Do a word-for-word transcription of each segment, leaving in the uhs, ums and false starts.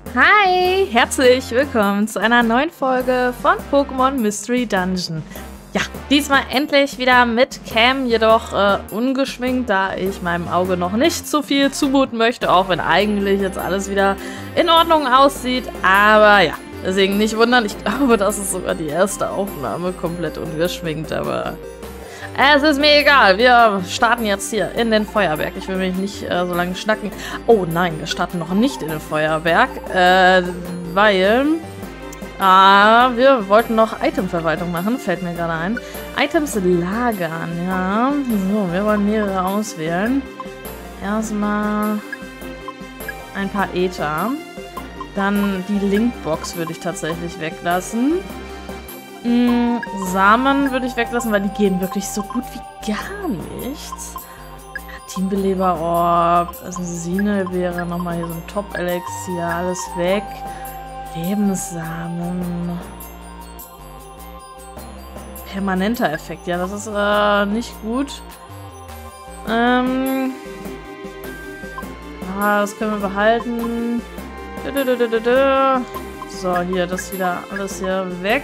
Hi, herzlich willkommen zu einer neuen Folge von Pokémon Mystery Dungeon. Ja, diesmal endlich wieder mit Cam, jedoch äh, ungeschminkt, da ich meinem Auge noch nicht so viel zumuten möchte, auch wenn eigentlich jetzt alles wieder in Ordnung aussieht. Aber ja, deswegen nicht wundern, ich glaube, das ist sogar die erste Aufnahme komplett ungeschminkt, aber es ist mir egal. Wir starten jetzt hier in den Feuerberg. Ich will mich nicht äh, so lange schnacken. Oh nein, wir starten noch nicht in den Feuerberg, äh, weil ah, wir wollten noch Itemverwaltung machen, fällt mir gerade ein. Items lagern, ja. So, wir wollen mehrere auswählen. Erstmal ein paar Ether. Dann die Linkbox würde ich tatsächlich weglassen. Mm, Samen würde ich weglassen, weil die gehen wirklich so gut wie gar nichts. Teambeleber-Orb, also Sinel wäre nochmal hier so ein Top-Elixier, alles weg. Lebenssamen. Permanenter Effekt, ja, das ist äh, nicht gut. Ähm. Ah, das können wir behalten. So, hier, das wieder alles hier weg.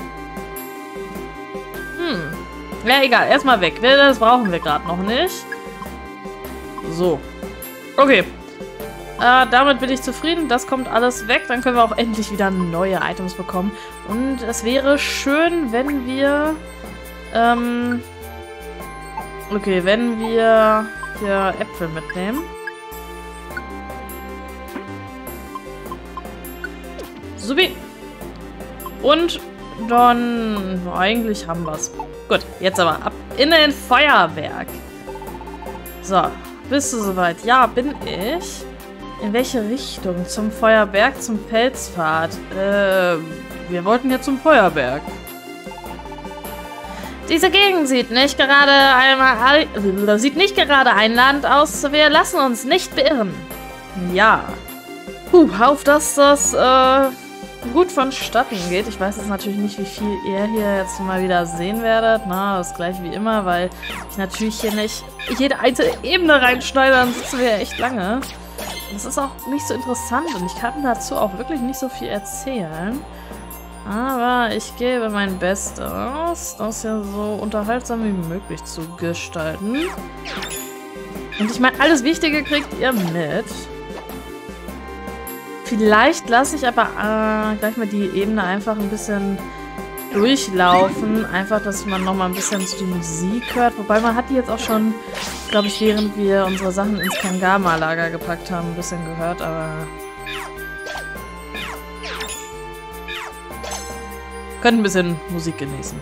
Hm. Ja, egal, erstmal weg. Das brauchen wir gerade noch nicht. So. Okay. Äh, damit bin ich zufrieden. Das kommt alles weg. Dann können wir auch endlich wieder neue Items bekommen. Und es wäre schön, wenn wir... Ähm... Okay, wenn wir hier Äpfel mitnehmen. Supi. Und dann... Eigentlich haben wir es. Gut, jetzt aber ab in den Feuerberg. So, bist du soweit? Ja, bin ich. In welche Richtung? Zum Feuerberg, zum Pelzpfad? Äh, wir wollten ja zum Feuerberg. Diese Gegend sieht nicht gerade einmal, sieht nicht gerade einladend aus. Wir lassen uns nicht beirren. Ja. Puh, auf dass das äh, gut vonstatten geht. Ich weiß jetzt natürlich nicht, wie viel ihr hier jetzt mal wieder sehen werdet. Na, das ist gleich wie immer, weil ich natürlich hier nicht jede einzelne Ebene reinschneide, dann sitzen wir ja echt lange. Das ist auch nicht so interessant und ich kann dazu auch wirklich nicht so viel erzählen. Aber ich gebe mein Bestes, das ja so unterhaltsam wie möglich zu gestalten. Und ich meine, alles Wichtige kriegt ihr mit. Vielleicht lasse ich aber äh, gleich mal die Ebene einfach ein bisschen durchlaufen. Einfach, dass man nochmal ein bisschen die Musik hört. Wobei man hat die jetzt auch schon, glaube ich, während wir unsere Sachen ins Kangama-Lager gepackt haben, ein bisschen gehört, aber... Könnt ein bisschen Musik genießen.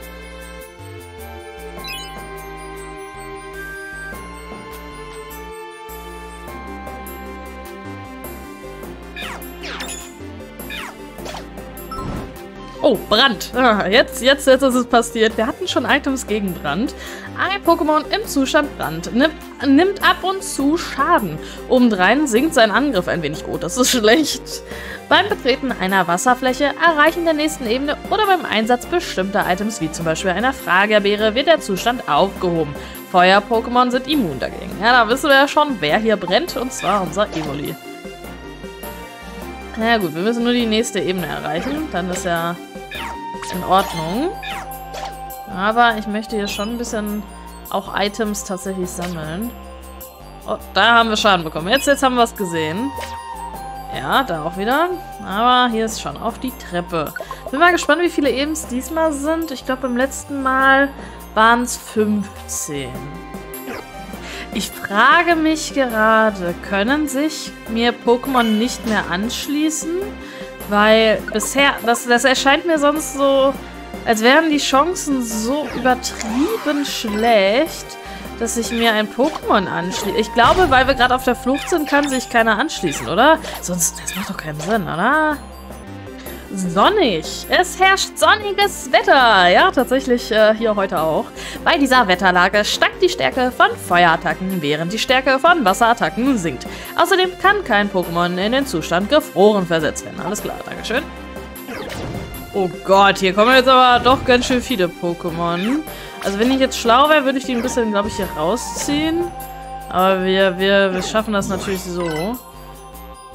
Oh, Brand. Ah, jetzt, jetzt, jetzt ist es passiert. Wir hatten schon Items gegen Brand. Ein Pokémon im Zustand Brand nimmt, nimmt ab und zu Schaden. Obendrein sinkt sein Angriff ein wenig. Oh, das ist schlecht. Beim Betreten einer Wasserfläche, Erreichen der nächsten Ebene oder beim Einsatz bestimmter Items, wie zum Beispiel einer Fragerbeere, wird der Zustand aufgehoben. Feuer-Pokémon sind immun dagegen. Ja, da wissen wir ja schon, wer hier brennt, und zwar unser Evoli. Na ja, gut, wir müssen nur die nächste Ebene erreichen. Dann ist ja in Ordnung. Aber ich möchte hier schon ein bisschen auch Items tatsächlich sammeln. Oh, da haben wir Schaden bekommen. Jetzt, jetzt haben wir es gesehen. Ja, da auch wieder. Aber hier ist schon auf die Treppe. Bin mal gespannt, wie viele Ebenen es diesmal sind. Ich glaube, beim letzten Mal waren es fünfzehn. Ich frage mich gerade, können sich mir Pokémon nicht mehr anschließen? Weil bisher, das, das erscheint mir sonst so, als wären die Chancen so übertrieben schlecht, dass sich mir ein Pokémon anschließt. Ich glaube, weil wir gerade auf der Flucht sind, kann sich keiner anschließen, oder? Sonst, das macht doch keinen Sinn, oder? Sonnig. Es herrscht sonniges Wetter. Ja, tatsächlich äh, hier heute auch. Bei dieser Wetterlage steigt die Stärke von Feuerattacken, während die Stärke von Wasserattacken sinkt. Außerdem kann kein Pokémon in den Zustand gefroren versetzt werden. Alles klar, Dankeschön. Oh Gott, hier kommen jetzt aber doch ganz schön viele Pokémon. Also wenn ich jetzt schlau wäre, würde ich die ein bisschen, glaube ich, hier rausziehen. Aber wir, wir, wir schaffen das natürlich so.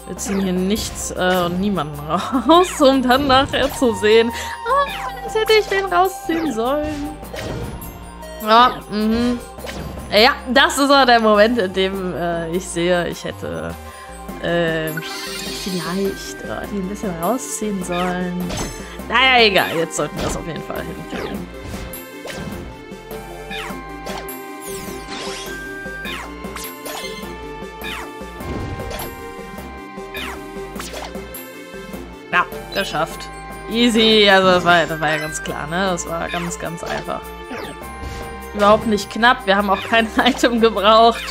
Wir ziehen hier nichts äh, und niemanden raus, um dann nachher zu sehen, oh, vielleicht hätte ich den rausziehen sollen. Ja, mhm. Ja, das ist auch der Moment, in dem äh, ich sehe, ich hätte äh, vielleicht äh, die ein bisschen rausziehen sollen. Naja, egal, jetzt sollten wir das auf jeden Fall hinkriegen. Ja, geschafft. Easy, also das war, das war ja ganz klar, ne? Das war ganz, ganz einfach. Überhaupt nicht knapp, wir haben auch kein Item gebraucht.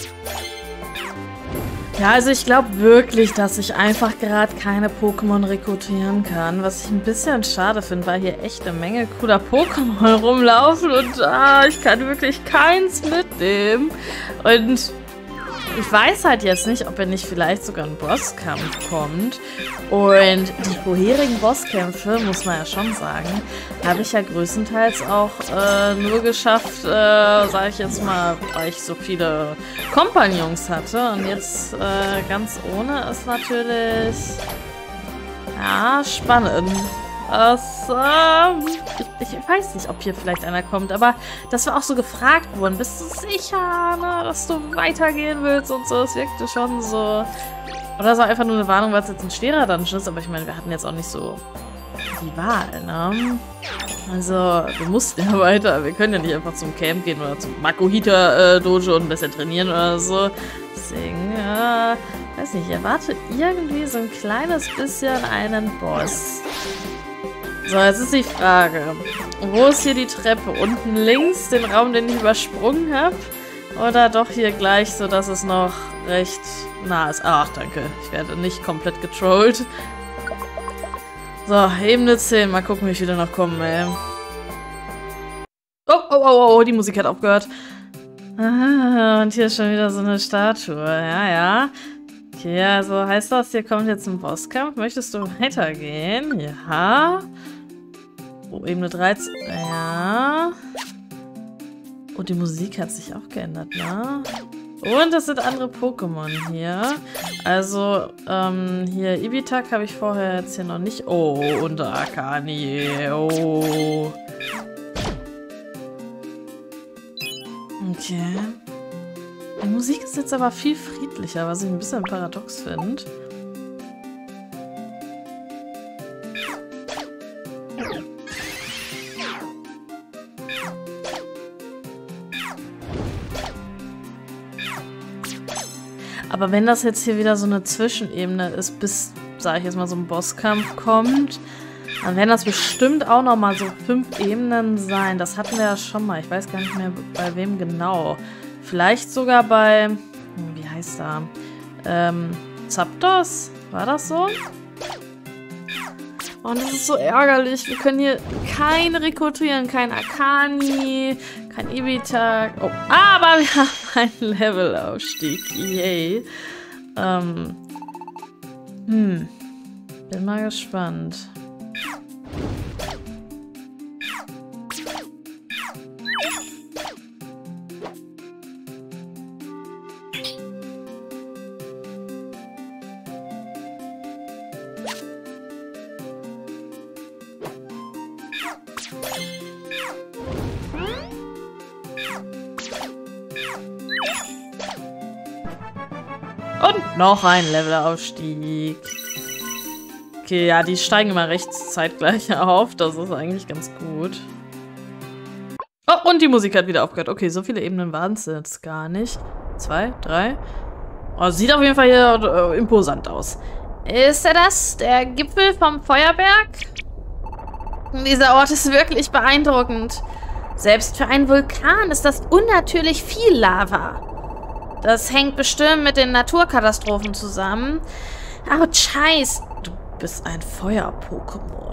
Ja, also ich glaube wirklich, dass ich einfach gerade keine Pokémon rekrutieren kann. Was ich ein bisschen schade finde, weil hier echt eine Menge cooler Pokémon rumlaufen und ah, ich kann wirklich keins mitnehmen. Und ich weiß halt jetzt nicht, ob er nicht vielleicht sogar ein Bosskampf kommt. Und die vorherigen Bosskämpfe, muss man ja schon sagen, habe ich ja größtenteils auch äh, nur geschafft, äh, sage ich jetzt mal, weil ich so viele Kompagnons hatte. Und jetzt äh, ganz ohne ist natürlich, ja, spannend. Das, ähm, ich, ich weiß nicht, ob hier vielleicht einer kommt, aber dass wir auch so gefragt wurden, bist du sicher, ne, dass du weitergehen willst und so, es wirkte schon so. Oder es war einfach nur eine Warnung, weil es jetzt ein schwerer Dungeon ist, aber ich meine, wir hatten jetzt auch nicht so die Wahl, ne? Also, wir mussten ja weiter, wir können ja nicht einfach zum Camp gehen oder zum Makuhita-Dojo und ein bisschen trainieren oder so. Deswegen, äh, weiß nicht, ich erwarte irgendwie so ein kleines bisschen einen Boss. So, jetzt ist die Frage, wo ist hier die Treppe? Unten links, den Raum, den ich übersprungen habe? Oder doch hier gleich, so dass es noch recht nah ist? Ach, danke. Ich werde nicht komplett getrollt. So, Ebene zehn. Mal gucken, wie viele noch kommen, ey. Oh, oh, oh, oh, die Musik hat aufgehört. Ah, und hier ist schon wieder so eine Statue. Ja, ja. Okay, also heißt das, hier kommt jetzt ein Bosskampf. Möchtest du weitergehen? Ja. Oh, Ebene dreizehn. Ja. Und die Musik hat sich auch geändert, ne? Und es sind andere Pokémon hier. Also, ähm, hier Ibitak habe ich vorher jetzt hier noch nicht. Oh, und Akani. Oh. Okay. Die Musik ist jetzt aber viel friedlicher, was ich ein bisschen paradox finde. Aber wenn das jetzt hier wieder so eine Zwischenebene ist, bis, sage ich jetzt mal, so ein Bosskampf kommt, dann werden das bestimmt auch noch mal so fünf Ebenen sein. Das hatten wir ja schon mal. Ich weiß gar nicht mehr, bei wem genau. Vielleicht sogar bei, wie heißt er? Ähm, Zapdos? War das so? Oh, das ist so ärgerlich. Wir können hier keinen rekrutieren, kein Akani, kein Ibitak. Oh, aber wir haben einen Levelaufstieg. Yay. Ähm. Hm. Bin mal gespannt. Und noch ein Levelaufstieg. Okay, ja, die steigen immer recht zeitgleich auf. Das ist eigentlich ganz gut. Oh, und die Musik hat wieder aufgehört. Okay, so viele Ebenen waren es jetzt gar nicht. Zwei, drei. Oh, sieht auf jeden Fall hier äh, imposant aus. Ist er das? Der Gipfel vom Feuerberg? Dieser Ort ist wirklich beeindruckend. Selbst für einen Vulkan ist das unnatürlich viel Lava. Das hängt bestimmt mit den Naturkatastrophen zusammen. Aber scheiß, du bist ein Feuer-Pokémon.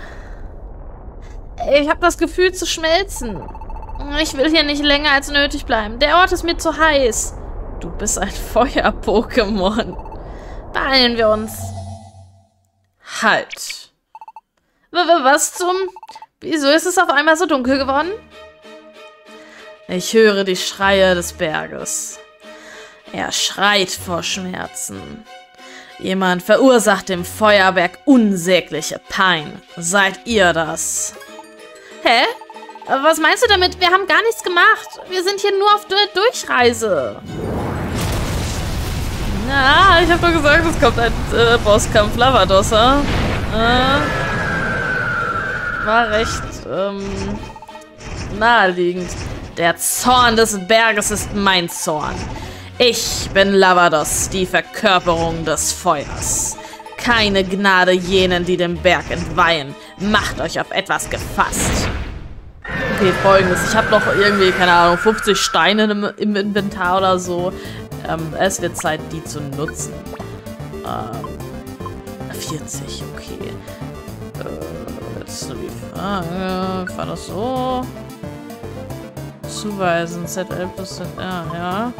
Ich habe das Gefühl zu schmelzen. Ich will hier nicht länger als nötig bleiben. Der Ort ist mir zu heiß. Du bist ein Feuer-Pokémon. Beeilen wir uns. Halt. Was zum... Wieso ist es auf einmal so dunkel geworden? Ich höre die Schreie des Berges. Er schreit vor Schmerzen. Jemand verursacht dem Feuerberg unsägliche Pein. Seid ihr das? Hä? Was meinst du damit? Wir haben gar nichts gemacht. Wir sind hier nur auf der Durchreise. Na, ich habe doch gesagt, es kommt ein äh, Bosskampf Lavadosser. Äh, war recht ähm, naheliegend. Der Zorn des Berges ist mein Zorn. Ich bin Lavados, die Verkörperung des Feuers. Keine Gnade jenen, die dem Berg entweihen. Macht euch auf etwas gefasst. Okay, folgendes. Ich habe noch irgendwie, keine Ahnung, fünfzig Steine im, im Inventar oder so. Ähm, es wird Zeit, die zu nutzen. Ähm, vierzig, okay. Äh, jetzt nur die Frage. War das so? Zuweisen. Z L plus Z R, ja.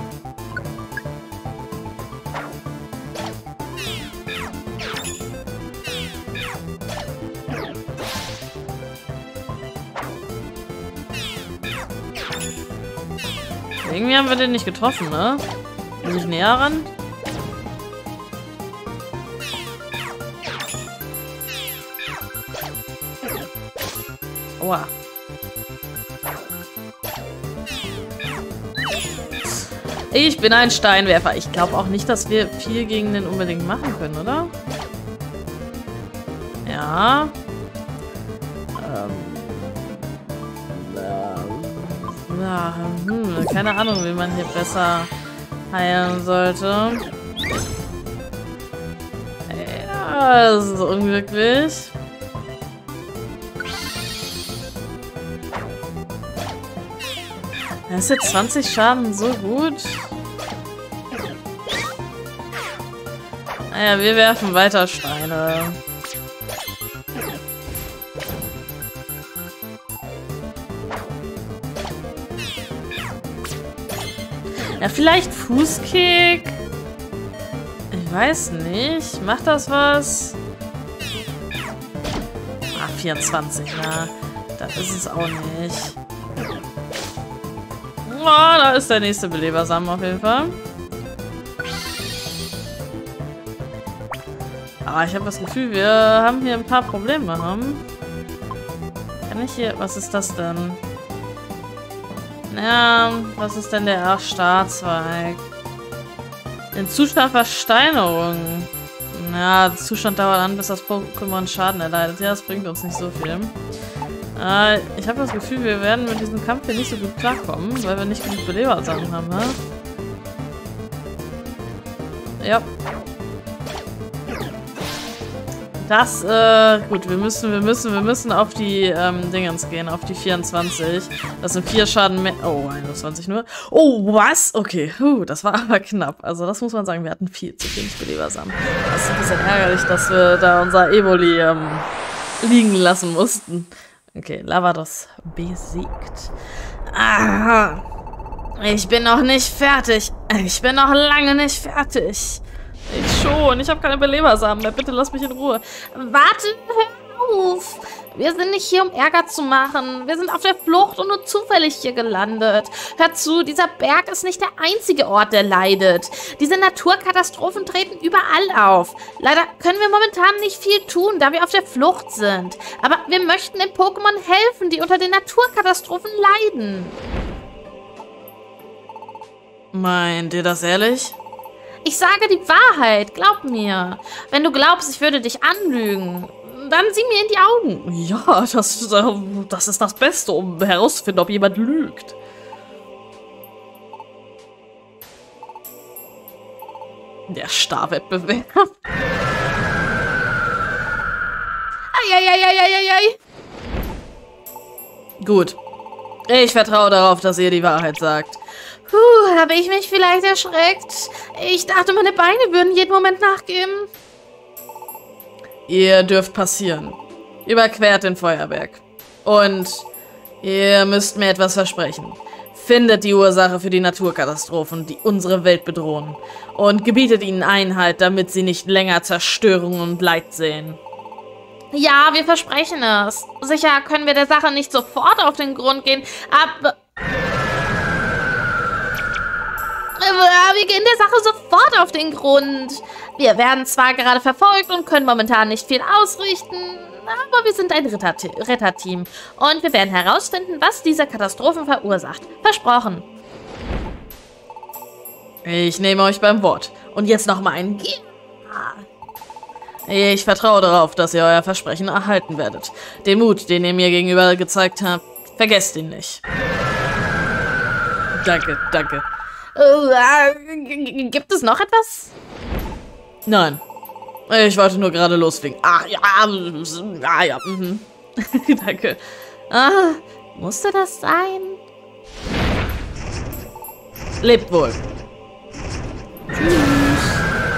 Irgendwie haben wir den nicht getroffen, ne? Muss ich näher ran? Oha. Ich bin ein Steinwerfer. Ich glaube auch nicht, dass wir viel gegen den unbedingt machen können, oder? Ja. Ähm. Ja, hm, keine Ahnung, wie man hier besser heilen sollte. Ja, das ist unglücklich. Das ist jetzt zwanzig Schaden so gut. Naja, wir werfen weiter Steine. Ja, vielleicht Fußkick? Ich weiß nicht. Macht das was? Ah, vierundzwanzig, na. Das ist es auch nicht. Oh, da ist der nächste Belebersamen auf jeden Fall. Aber ich habe das Gefühl, wir haben hier ein paar Probleme. Haben. Kann ich hier... Was ist das denn? Ja, was ist denn der Startzweig? Den Zustand Versteinerung. Ja, der Zustand dauert an, bis das Pokémon Schaden erleidet. Ja, das bringt uns nicht so viel. Äh, ich habe das Gefühl, wir werden mit diesem Kampf hier nicht so gut klarkommen, weil wir nicht genug Belebersamen haben, ne? Ja. Das, äh, gut, wir müssen, wir müssen, wir müssen auf die, ähm, Dingens gehen, auf die vierundzwanzig. Das sind vier Schaden mehr. Oh, einundzwanzig nur. Oh, was? Okay, huh, das war aber knapp. Also, das muss man sagen, wir hatten viel zu wenig Belebersamen. Das ist ein bisschen ärgerlich, dass wir da unser Evoli, ähm, liegen lassen mussten. Okay, Lavados besiegt. Ah, ich bin noch nicht fertig. Ich bin noch lange nicht fertig. Ich schon. Ich habe keine Belebersamen mehr. Bitte lass mich in Ruhe. Warte, hör auf. Wir sind nicht hier, um Ärger zu machen. Wir sind auf der Flucht und nur zufällig hier gelandet. Hör zu, dieser Berg ist nicht der einzige Ort, der leidet. Diese Naturkatastrophen treten überall auf. Leider können wir momentan nicht viel tun, da wir auf der Flucht sind. Aber wir möchten den Pokémon helfen, die unter den Naturkatastrophen leiden. Meint ihr das ehrlich? Ich sage die Wahrheit, glaub mir. Wenn du glaubst, ich würde dich anlügen, dann sieh mir in die Augen. Ja, das, das ist das Beste, um herauszufinden, ob jemand lügt. Der Starwettbewerb. Eieieiei. Gut. Ich vertraue darauf, dass ihr die Wahrheit sagt. Puh, habe ich mich vielleicht erschreckt? Ich dachte, meine Beine würden jeden Moment nachgeben. Ihr dürft passieren. Überquert den Feuerberg. Und ihr müsst mir etwas versprechen. Findet die Ursache für die Naturkatastrophen, die unsere Welt bedrohen. Und gebietet ihnen Einhalt, damit sie nicht länger Zerstörung und Leid sehen. Ja, wir versprechen es. Sicher können wir der Sache nicht sofort auf den Grund gehen, aber... wir gehen der Sache sofort auf den Grund. Wir werden zwar gerade verfolgt und können momentan nicht viel ausrichten, aber wir sind ein Ritter- Retterteam und wir werden herausfinden, was diese Katastrophen verursacht. Versprochen. Ich nehme euch beim Wort. Und jetzt noch mal ein G. Ich vertraue darauf, dass ihr euer Versprechen erhalten werdet. Den Mut, den ihr mir gegenüber gezeigt habt, vergesst ihn nicht. Danke, danke. Äh, gibt es noch etwas? Nein. Ich wollte nur gerade loslegen. Ah, ja. Ah, ja. Mhm. Danke. Ah, musste das sein? Lebt wohl. Tschüss.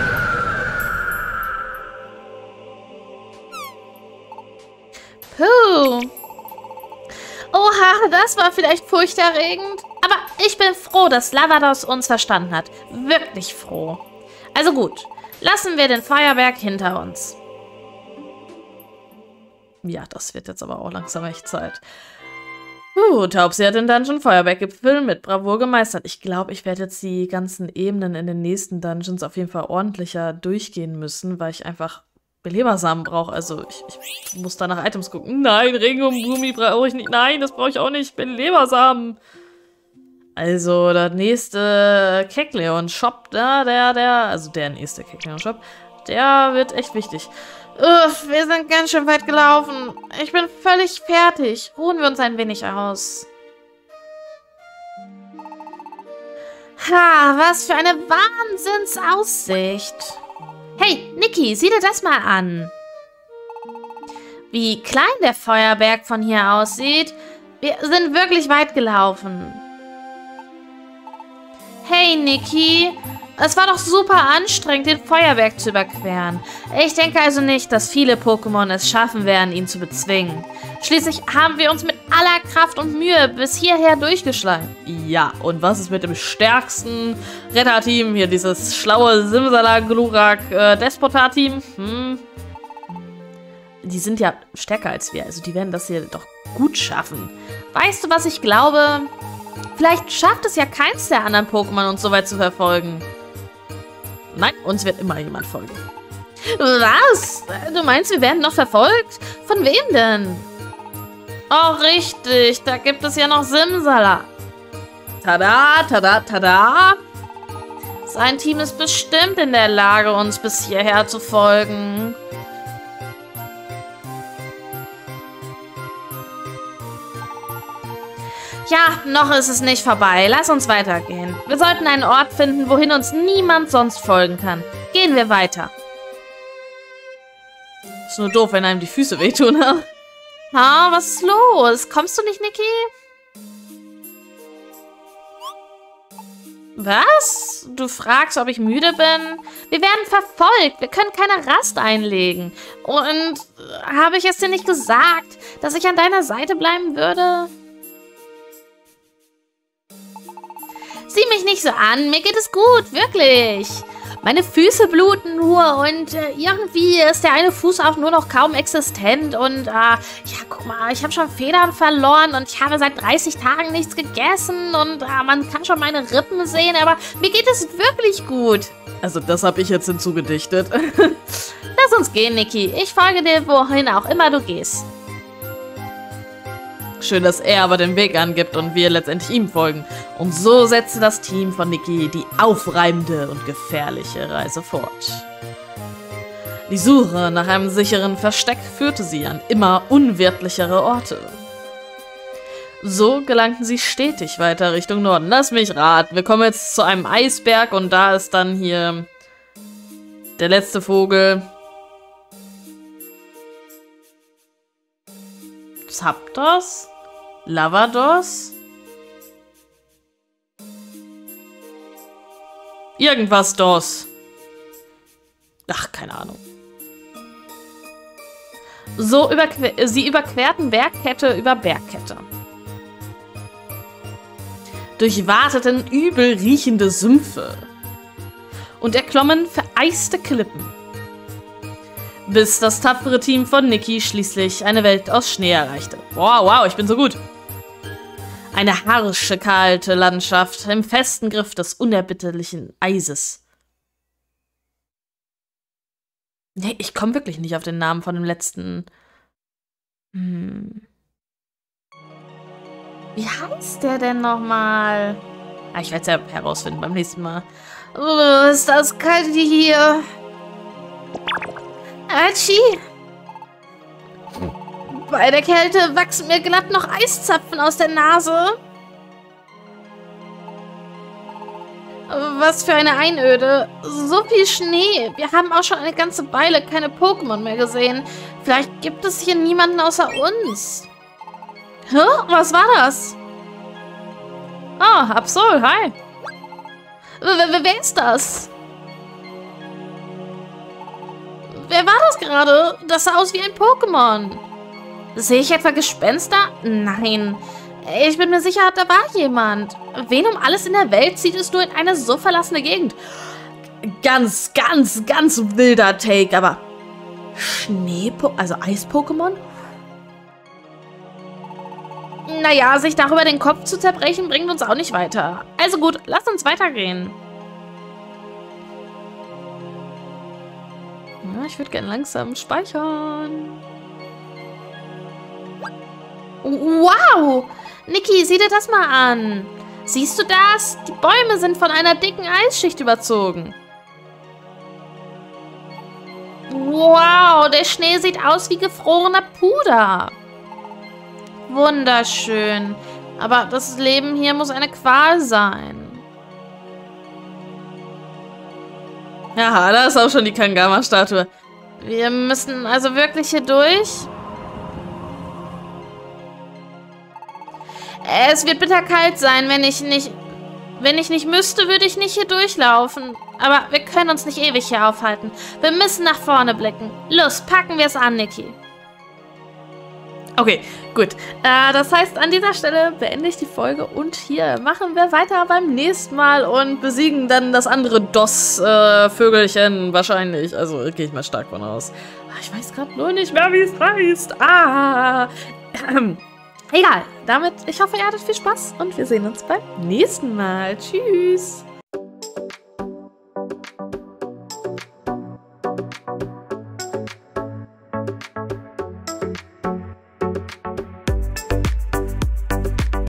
Puh. Oha, das war vielleicht furchterregend. Aber ich bin froh, dass Lavados uns verstanden hat. Wirklich froh. Also gut, lassen wir den Feuerberg hinter uns. Ja, das wird jetzt aber auch langsam echt Zeit. Uh, Taubsi hat den Dungeon Feuerberggipfel mit Bravour gemeistert. Ich glaube, ich werde jetzt die ganzen Ebenen in den nächsten Dungeons auf jeden Fall ordentlicher durchgehen müssen, weil ich einfach Belebersamen brauche. Also ich, ich muss da nach Items gucken. Nein, Regenbogen-Gummi brauche ich nicht. Nein, das brauche ich auch nicht. Belebersamen. Also der nächste Kekleon-Shop, da, der, der, also der nächste Kekleon-Shop, der wird echt wichtig. Uff, wir sind ganz schön weit gelaufen. Ich bin völlig fertig. Ruhen wir uns ein wenig aus. Ha, was für eine Wahnsinnsaussicht. Hey, Niki, sieh dir das mal an. Wie klein der Feuerberg von hier aussieht. Wir sind wirklich weit gelaufen. Hey, Niki. Es war doch super anstrengend, den Feuerberg zu überqueren. Ich denke also nicht, dass viele Pokémon es schaffen werden, ihn zu bezwingen. Schließlich haben wir uns mit aller Kraft und Mühe bis hierher durchgeschlagen. Ja, und was ist mit dem stärksten Retterteam? Hier dieses schlaue Simsala-Glurak-Despotar-Team? Hm. Die sind ja stärker als wir, also die werden das hier doch gut schaffen. Weißt du, was ich glaube? Vielleicht schafft es ja keins der anderen Pokémon, uns so weit zu verfolgen. Nein, uns wird immer jemand folgen. Was? Du meinst, wir werden noch verfolgt? Von wem denn? Oh, richtig. Da gibt es ja noch Simsala. Tada, tada, tada. Sein Team ist bestimmt in der Lage, uns bis hierher zu folgen. Ja, noch ist es nicht vorbei. Lass uns weitergehen. Wir sollten einen Ort finden, wohin uns niemand sonst folgen kann. Gehen wir weiter. Ist nur doof, wenn einem die Füße wehtun, ne? Ha, was ist los? Kommst du nicht, Niki? Was? Du fragst, ob ich müde bin? Wir werden verfolgt. Wir können keine Rast einlegen. Und habe ich es dir nicht gesagt, dass ich an deiner Seite bleiben würde? Sieh mich nicht so an, mir geht es gut, wirklich. Meine Füße bluten nur und äh, irgendwie ist der eine Fuß auch nur noch kaum existent und äh, ja, guck mal, ich habe schon Federn verloren und ich habe seit dreißig Tagen nichts gegessen und äh, man kann schon meine Rippen sehen, aber mir geht es wirklich gut. Also das habe ich jetzt hinzugedichtet. Lass uns gehen, Niki. Ich folge dir, wohin auch immer du gehst. Schön, dass er aber den Weg angibt und wir letztendlich ihm folgen. Und so setzte das Team von Niki die aufreibende und gefährliche Reise fort. Die Suche nach einem sicheren Versteck führte sie an immer unwirtlichere Orte. So gelangten sie stetig weiter Richtung Norden. Lass mich raten, wir kommen jetzt zu einem Eisberg und da ist dann hier der letzte Vogel. Zapdos? Lavados? Irgendwas Dos. Ach, keine Ahnung. So überquer sie überquerten Bergkette über Bergkette. Durchwateten übel riechende Sümpfe. Und erklommen vereiste Klippen. Bis das tapfere Team von Niki schließlich eine Welt aus Schnee erreichte. Wow, wow, ich bin so gut. Eine harsche, kalte Landschaft im festen Griff des unerbitterlichen Eises. Nee, ich komme wirklich nicht auf den Namen von dem letzten. Hm. Wie heißt der denn nochmal? Ah, ich werde es ja herausfinden beim nächsten Mal. Oh, ist das kalt hier. Atschi! Bei der Kälte wachsen mir glatt noch Eiszapfen aus der Nase. Was für eine Einöde. So viel Schnee. Wir haben auch schon eine ganze Weile keine Pokémon mehr gesehen. Vielleicht gibt es hier niemanden außer uns. Hä? Was war das? Ah, Absol, hi. W- wer ist das? Wer war das gerade? Das sah aus wie ein Pokémon. Sehe ich etwa Gespenster? Nein. Ich bin mir sicher, da war jemand. Wen um alles in der Welt zieht es nur in eine so verlassene Gegend? Ganz, ganz, ganz wilder Take, aber Schnee, also Eis-Pokémon? Naja, sich darüber den Kopf zu zerbrechen, bringt uns auch nicht weiter. Also gut, lasst uns weitergehen. Ja, ich würde gerne langsam speichern. Wow! Niki, sieh dir das mal an. Siehst du das? Die Bäume sind von einer dicken Eisschicht überzogen. Wow, der Schnee sieht aus wie gefrorener Puder. Wunderschön. Aber das Leben hier muss eine Qual sein. Ja, da ist auch schon die Kangama-Statue. Wir müssen also wirklich hier durch? Es wird bitterkalt sein, wenn ich nicht... Wenn ich nicht müsste, würde ich nicht hier durchlaufen. Aber wir können uns nicht ewig hier aufhalten. Wir müssen nach vorne blicken. Los, packen wir es an, Niki. Okay, gut. Äh, das heißt, an dieser Stelle beende ich die Folge und hier machen wir weiter beim nächsten Mal und besiegen dann das andere D O S-Vögelchen äh, wahrscheinlich. Also gehe ich mal stark von aus. Ich weiß gerade nur nicht mehr, wie es heißt. Ah. Ähm. Egal, damit, ich hoffe, ihr hattet viel Spaß und wir sehen uns beim nächsten Mal. Tschüss!